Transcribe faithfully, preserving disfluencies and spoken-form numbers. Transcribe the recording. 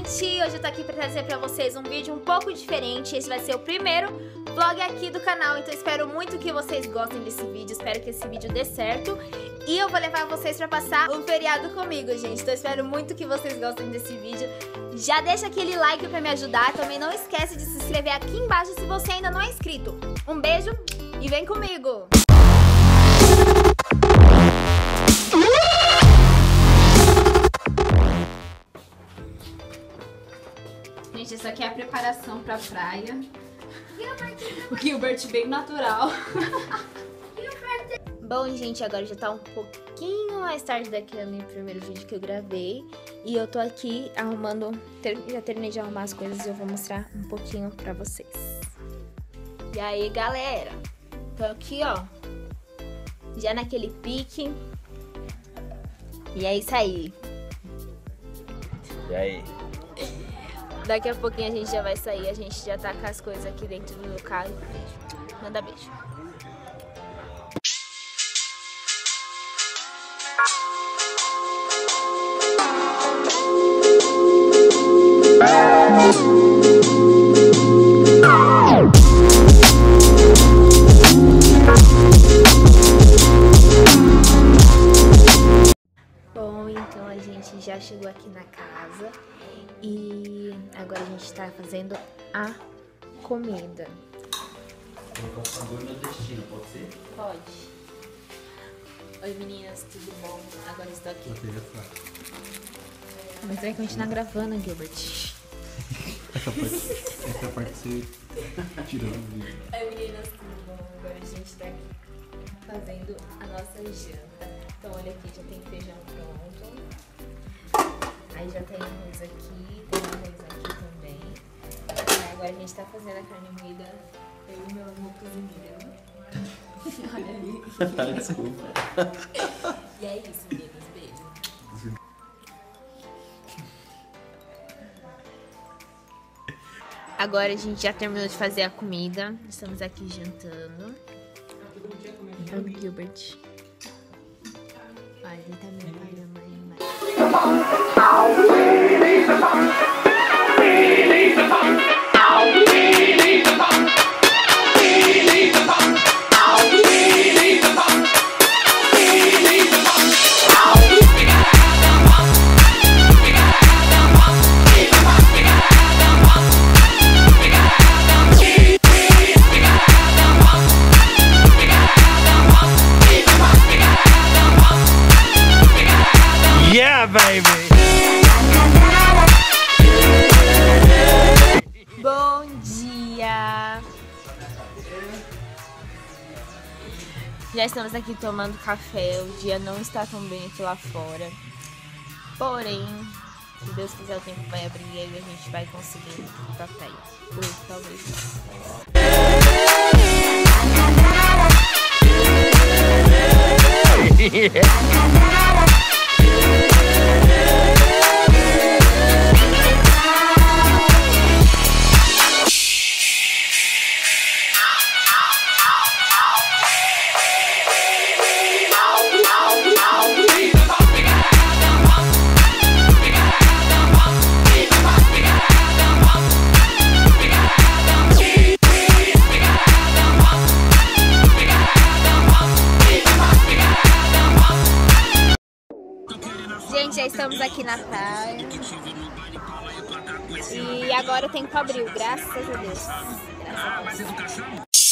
gente! Hoje eu tô aqui pra trazer pra vocês um vídeo um pouco diferente. Esse vai ser o primeiro vlog aqui do canal, então espero muito que vocês gostem desse vídeo. Espero que esse vídeo dê certo. E eu vou levar vocês pra passar o feriado comigo, gente. Então espero muito que vocês gostem desse vídeo. Já deixa aquele like pra me ajudar. Também não esquece de se inscrever aqui embaixo se você ainda não é inscrito. Um beijo e vem comigo! Gente, isso aqui é a preparação pra praia. O Gilbert bem natural. Bom, gente, agora já tá um pouquinho mais tarde daquele primeiro vídeo que eu gravei. E eu tô aqui arrumando, ter, já terminei de arrumar as coisas e eu vou mostrar um pouquinho pra vocês. E aí, galera, tô aqui, ó, já naquele pique. E é isso aí. E aí? Daqui a pouquinho a gente já vai sair, a gente já tá com as coisas aqui dentro do carro. Beijo. Manda beijo. Bom, então a gente já chegou aqui na casa. E agora a gente tá fazendo a comida. Vou sabor no destino, pode ser? Pode. Oi meninas, tudo bom? Agora estou aqui. Mas vai continuar gravando, Gilbert. Essa parte, essa parte você tirou do vídeo. Oi meninas, tudo bom? Agora a gente tá aqui fazendo a nossa janta. Então olha aqui, já tem feijão pronto. Aí já tem arroz aqui, tem arroz aqui também. Aí agora a gente tá fazendo a carne moída. Eu e meu amor cozinheiro. Olha ali. Desculpa. E é isso, meninas. Beijo. Agora a gente já terminou de fazer a comida. Estamos aqui jantando. Vamos, Gilbert. Olha, ele tá meu pai, minha mãe. Yeah, baby! Bom dia! Já estamos aqui tomando café, o dia não está tão bem aqui lá fora. Porém, se Deus quiser o tempo vai abrir e aí a gente vai conseguir ir pra praia. Ou talvez não. Gente, já estamos aqui na praia. E agora eu tenho que abrir, graças a Deus. Graças a Deus.